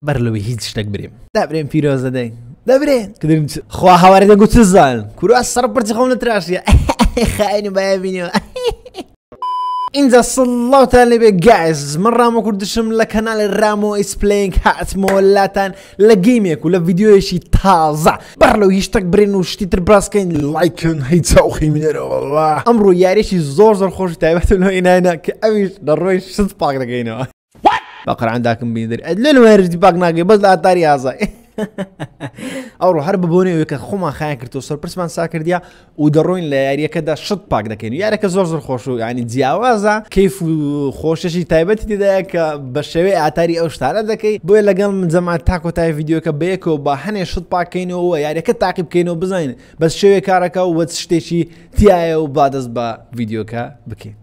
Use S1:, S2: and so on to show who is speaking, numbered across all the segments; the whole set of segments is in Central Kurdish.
S1: بەرلەوەی هیچ شتێک برێم دابرێن پیرۆزە دەین دەبرێن کدرم خوا هاوارێ دەگوت چ زانن کوروا سەر پرچی خۆم لە تراشیە خاینی بایا بینیوە اینجا سڵاوتان لێبێ گایز من ڕامۆ کوردشم لە کەناڵی ڕامۆ ئیسپلینگ هاتمەوە لاتان لە گەیمێک و لە ڤیدیۆیەکی تازە بەرلەو هیچ شتێک برێن و شتی تر براسکەین لایکن هەی چاوخی منێرەوە والله ئەمڕۆ یاریێکی زۆر خۆشی تایبەتەوە ئینایە کە ئەویش دەڕۆی شت پاک دەکەینەوە بەقڕان داکەم بینی دەری لێ وێرجی پاک ناکەی بەس لە ئاتاری ئازای ئەوڕۆ هەر ببوونەوەی کە خۆمان خایان کردەوە سەرپرسمان سا کردیا و دەڕۆین لە یاریەکەدا شت پاک دەکەین و یارەکە زۆر خۆش و ینی جیاوازە کەیف و خۆشەشی تایبەتی تێدایە کە بە شێوەی ئاتاری ئەو شتانە دەکەی بۆیە لەگەڵ من جەماعەت تاکۆتای ڤیدیۆکە بەیەکەوە با هەنێ شت پاکەینەوە یاریەکە تاقیب بکەینەوە بزانین بەس شێوەی کارەکە و وەت شتێکی تایە و با دەست بە ڤیدیۆکە بکەین.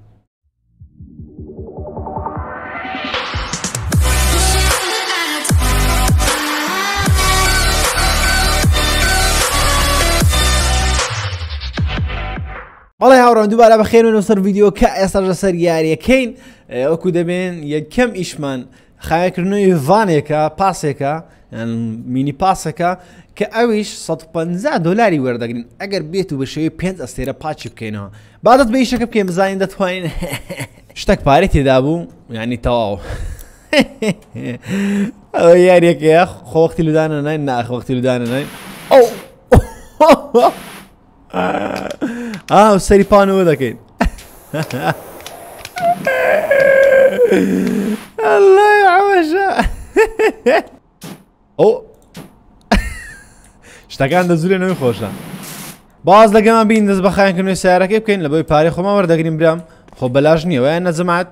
S1: والله هاوڕۆن دووبارە بەخێرن و سەر ڤیدیۆ کە ئێستاش لەسەر یاریەکەین وەکو دەبێن یەکەم ئیشمان خایەکردنەوەی ڤانێکە پاسێکە مینی پاسەکە کە ئەویش 150 دلاری وەردەگرین ئەگەر بێت و بە شێوەی 5 ئەستێرە پاچی بکەینەوە بادەت بە ئیشەکە بکەین بزانین دەتوانین شتێک پارەی تێدا بوو یعنی تەواو ئەوە یاریەکەیە خۆوەختی لودانە ناین ناخوەختی لودانە ناین سەری پانەوە دەکەین ئەڵڵای عەوەشە شتەکان دەزولێنەوەی خۆشە باز لەگەمان بین دەست بە خایەنکردنەوەی سیارەکەی بکەین لە بۆی پارەی خۆمان وەردەگرین برام خۆ بەلاژ نییە وایە نەجەماعەت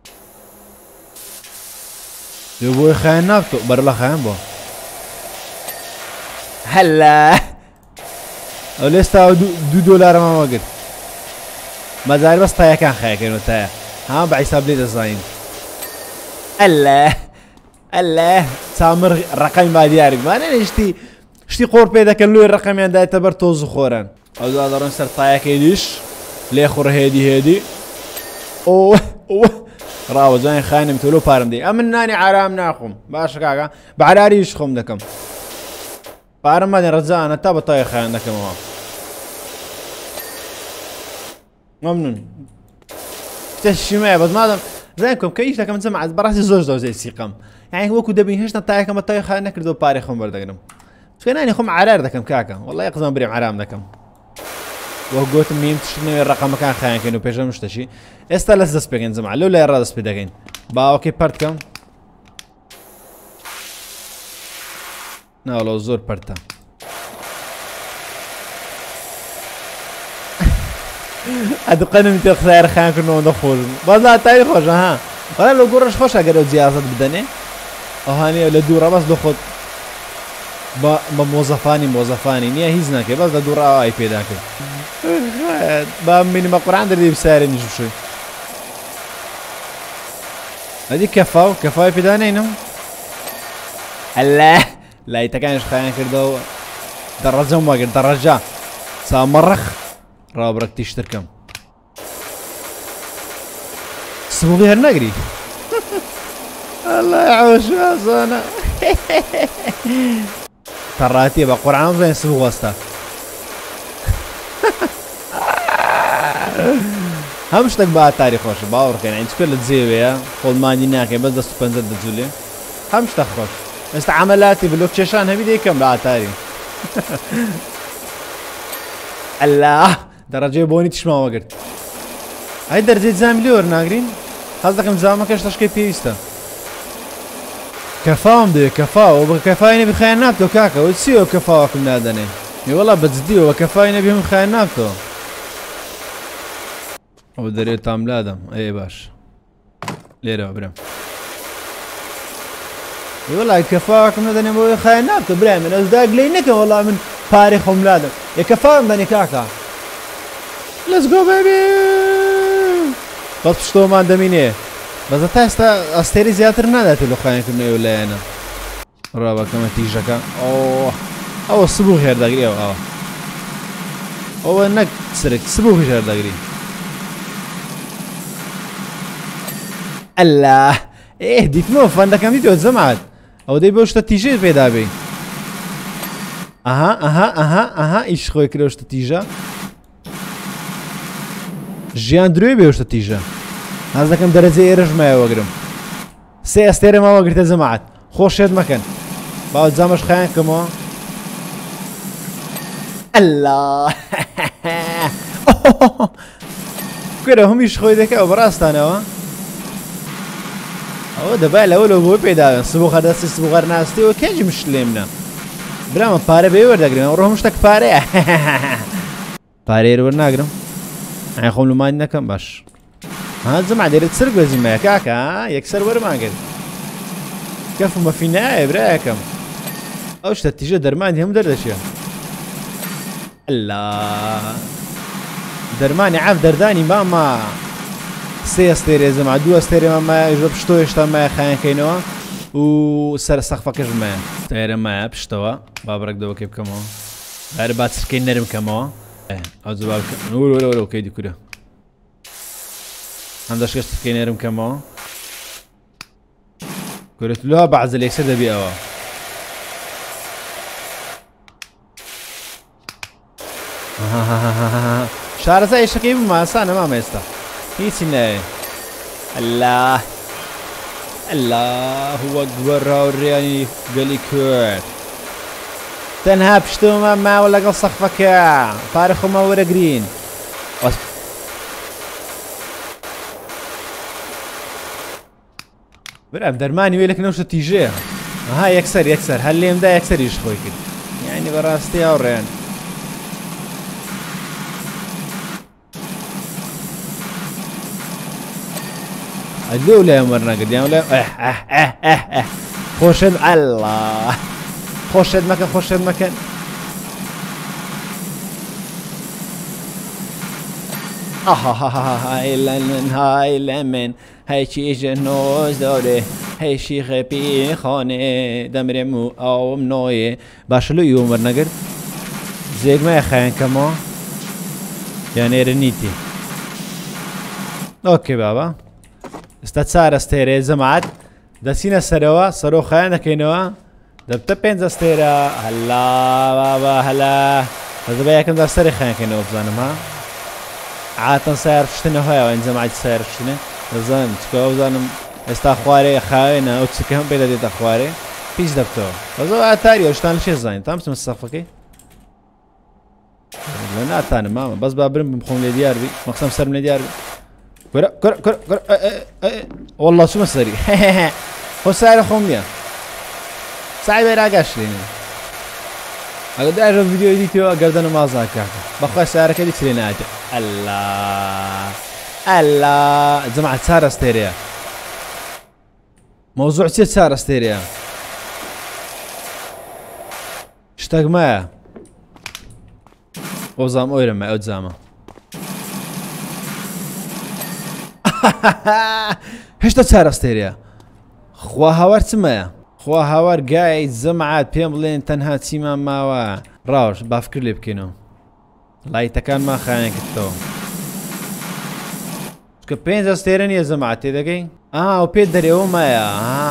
S1: لێ بۆی خایەن نابتۆ بەر لە خایەن بۆ هەلا ئەو لێستا $2 وەگرت مەزار بەس تایەکان خایەکەینەوە تایە ها بە عیساب لێ دەزانین ئەلە چامر ڕقەمی با دیارێک مانێ شتی قۆڕ پێ دەکەن لۆی ڕقەمیان دایەتە بەر تۆز و خۆران ئەو دا دەڕۆن سەر تایەکەی دیش لێ خوڕ هێدی ڕاوە جوانی خاینم تۆلۆ پارم دێ ئەمن نانی ئارام ناخۆم باشە کاکە بە عراریش خۆم دەکەم پارم مادێن ڕەجانە تا بە تای خایەن دەکەمەوە ممنون تشمع بس ما زينكم كيش لكم نسمع براسي زوج سيقام يعني وكو دبي هشنا تايكم بطاي خلينا نكردو باري خم بردقنم شكناني خم عرار دكم كاكا والله يقزم بريم عرام دكم وقوت ميم تشنو الرقم كان خاين كانوا بيجا مشتشي استلس دس بيجن زعما لولا يرا دس بيدقين با اوكي بارتكم نالو زور بارتا ئەدقەنم تێ خسایەر خایەنکردنەوە خۆش بەزا تای خۆشە ها وەڵا لە گۆڕەش خۆشە ئەگەر ئەو جیازت بدەنێ ئەوهانەیە لە دوورە بەس لە خۆت بە مۆزەفانی نییە هیچ ناکەی بەس لە دووڕاوە ئای پێدا کرد با بینی بە قورعان دەردی بسایرە نیش بشوی ئەدی کەفاوی پێدا نینم ئەلە لایتەکانیش خایەن کردەوە دەڕەجەم وەگرت دەڕەجا چامەڕەخ رابرك تشتركم سبوغي هالنقري الله يعوش انا تراتي بقرعان زين سبوغ واسطة همشتك بقى تاريخ خوش باور كان عند كل تزيوية قول ما ناكي بس دستو بنزل دجولي همشتك خوش استعمالاتي باللوكشيشان هبي دي كم بقى تاريخ الله درجه بۆنی تشماوە گرت ئەی دەرجێت زامی لێ وەرناگرین حەز دەکەم زامەکەش تەشکەی پێویستە کەفاوم دەوێت کەفاوە بە کەفای نەبی خایەن نابتەوە کاکە وە چیەوە کەفاوەکەم نادەنێ وەڵا بەجددیەوە کەفای نەبی من خایەن نابتەوە ئەو دەرێت تام لادەم ئەیە باش لێرەوە برم وەڵا کەفاوەکەم نەدەنێ بۆ خایەن نابتەوە برای من ئەس داگلەی نەکەم وەڵا من پارەی خۆم لادەم یە کەفاوم دەنێ کاکە Let's go baby! بەس پشتۆمان دەمینێ بەزە تا ئێستا ئەستێری زیاتر ناداتێت لە خایەنکردنەوەی لایەنە ڕابەکەمە تیژەکە ئەوە سبوو هێردەگریەوە ئەوە نەک سرک سبوو هێردەگری ئەلا دیتمەوە فەندەکەم دیتەوە جەماعەت ئەو دەی بۆ شتە تیژێ پێدا بێ ئەها ئیش خۆی کرێ شتە تیژە ژیان درێ بێ شتە تیژە هەز دەکەم دەرەجە ئێرەش مایە وەگرم 3 ئەستێرە ماوە گرتە جەماعەت خۆشێت مەکەن باو جامەش خایان کەمەوە ئەلا کوێرە هەمیش خۆی دەکەوە بەڕاستانەوە ئەوە دەبای لەوە لەو بۆی پێداوێن سبوخە دەستی سبوغەر ناستیەوە کێجی مشلێمنە برامە پارە بێ وەردەگرن ڕۆ هەموو شتێک پارەیە پارەیە وەرناگرم ئەی خۆم لومانی نەکەم باش ها جەماعەت دەیرێت سەر گوێزیمەیە کاکە یەکسەر وەرمان کرد کەفم بەفی نایە برایەکەم ئەو شتە تیژە دەرمانی هەموو دەردەچێ ئەلا دەرمانی عاف دەردانی ماما 3 ئەستێرێ جەماعەت 2 ئەستێرێ مامایە ژە پشتۆ هێشتا مایە خایەنکەینەوە و سەر سەقفەکەش مایە تایرە مایە پشتەوە با بڕێکدەوەکەی بکەمەوە هەر با چرکەی نەرم کەمەوە ئەو جواب وەرەوە کەیدی کورە هەم دەشکە چرکەی نەرم کەمەوە کورێت لەوە بەعزە لێکسەر دەبی ئەوە شارەزای یەشەکەی بوومە ئاسانە مامە ئێستا هیچی نایە ئەلا الله ئەکبەر ڕاوڕێیانی گەلی کورد تەنها پشتەوەمە ماوە لەگەڵ سەقفەکە پارە خۆمە وەرەگرین برام دەرمانی وێ لەکنەوە شتە تیژەیە ئەها یەکسەر هەر لێمدا یەکسەریش خۆی کرد یعنی بەڕاستی هاوڕێیان لێو لایەن وەرنەگرت یان لای خۆشێت ئەڵڵا خۆشێت مەکەن هاي لمن هيشي جنوز دوري هيشي خبي خانه دمرمو او منوي باشلو يوم ورنگر زيگ ما خاين كما يعني رنيتي اوكي بابا استتصار استيري زمعت دسينا سروا سرو خاين كينوا دبت بين استيرا هلا بابا هلا هذا بياكم دستري خاين كينوا بزانم ها عادة سير فشتنا هواي وين زمعت سير فشتنا زين تكو زانم استخواري خاينة أو تسكهم بيدا دي تخواري بيش دبتو وزو عتاري وشتان لشي زين تامس من الصفقي لنا عتاني ماما بس بابرم بمخون لي ديار بي مقسم سر من ديار بي كرة والله شو مسري هو سعر خوميا سعي بيراقاش ليني اقدر اعرف فيديو ايديتو اقدر ما ذاك بخوي سعرك هذيك لينا الله الله جماعة سعر استيريا موضوع سعر استيريا اشتاق معايا وزام اويرم معي اوتزاما هشتا سعر استيريا خوا هاوار تمايا خوا هاوار قاعد زمعات بيم بلين تنها تيما ماوا راوش بافكر لي بكينو لايتا كان ما خاينك التو سكو بينزا ستيرن يا زمعات تيداكي او بيت داري او مايا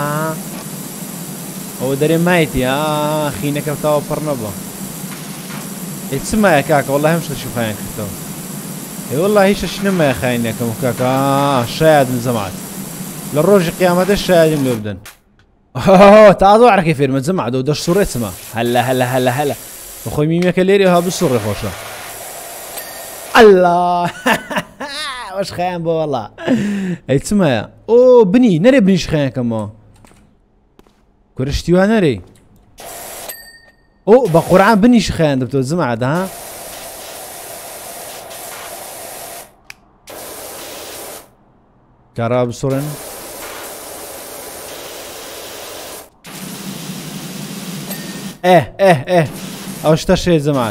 S1: او داري مايتي خينك بتاو برنبا يتسمى يا كاكا والله مش تشوف خاينك التو اي والله هيش شنو ما خاينك كاكا شاهد من زمعات للروج قيامة الشاهد من لبنان تعالوا على كيف ما تزمع دو داش صورة اسمها هلا اخوي ميميا كاليري ها بالصورة خوشة الله واش خاين بو والله اي تسمى او بني نري بنيش خاين كما كرشتيوها نري او بقرعان بنيش خاين دبتو تزمع ها كارا بالصورة ايه اوش تشري زمعت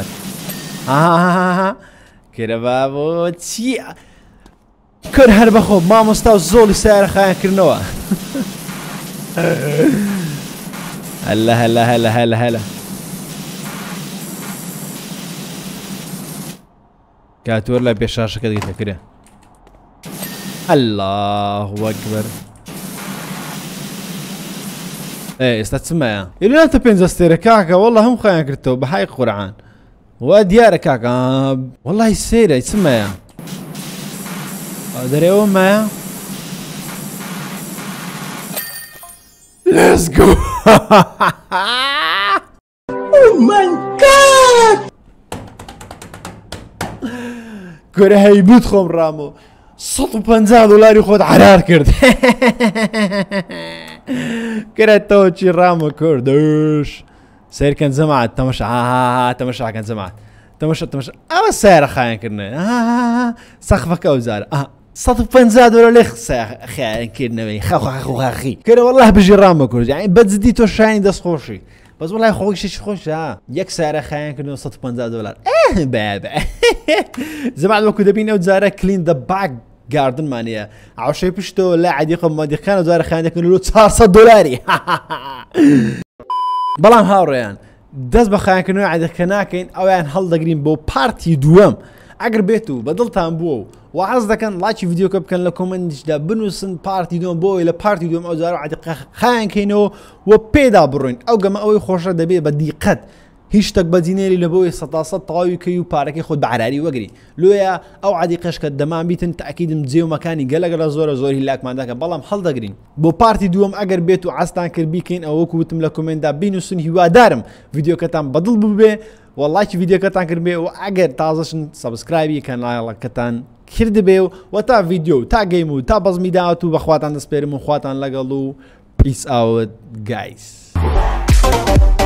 S1: كده بابو تشي كر هرب خو ما مستوى زولي سعر خاين كرنوا هلا كاتور لا بشاشة كده كده الله اكبر ايه استتسمع اللي انت بينزستير كاكا والله هم خاين كرتو بحي قرعان وديار كاكا والله السيرة يسمع ادري اول ما Let's go Oh my god كره هيبوت خوم رامو $150 خود عرار کرد كره توچی رامو کردش سير كان زمعت تمشى كان زمعت تمشى اما سير خاين كرنا سقفك اوزار $150 لخ خاين كرنا خاخي كره والله بجي رامو كرد يعني بتزدي تو شاين دس خوشي بس والله خوش خوش يك سعر خاين كرنا $150 بابا زمعت وكو دبين اوزار كلين ذا باك جاردن مانيا عشان بشتو لا عادي قم مادي كانوا زار خاين كانوا $400 بلان هاوريان دز بخاين كانوا عادي كناكين او يعني هل دقرين بو بارتي دوام اقر بيتو بدلتان بو وعزدا كان لايك فيديو كاب كان لكم اندش دا بنوسن بارتي دوام بو الى بارتي دوام او زارو عادي خاين كينو وبيدا بروين او قما او خوش دبي بدقت هیچ تک بدینێری لە بۆی سەتاسەد تەواوی کەی و پارەکەی خۆت بە عراری وەگری لۆیە ئەو عادی قەشکە دەمان بیتن تاکیدم جێ و مەکانی گەلەگەلە زۆری لاکمانداکە بەڵام هەڵدەگرین بۆ پارتی دووەم ئەگەر بێت و عستان کرد بیکەین ئەو وەکو وتم لە کۆمنتدا بینوسن هیوادارم ڤیدیۆکەتان بەدڵ ببێ وەڵایکی ڤیدیۆکەتان کرد بێ و ئەگەر تازەشن سەبسکرایبی کەناڵەکەتان کرد بێ و تا ڤیدیۆ تا گەیم و تا بەزمی داوەت و بەخواتان دەسپێرم و خواتان لەگەڵ و پیس ئاوت گایس